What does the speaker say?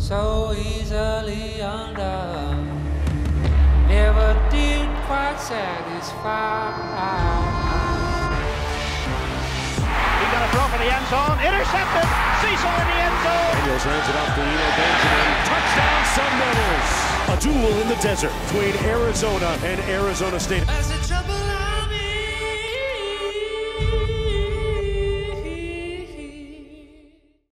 so easily undone. Never did quite satisfy. He got a throw for the end zone, intercepted, Cecil in the end zone. Daniels hands it off to Eno Benjamin. Touchdown Sun Devils. A duel in the desert between Arizona and Arizona State. As the trouble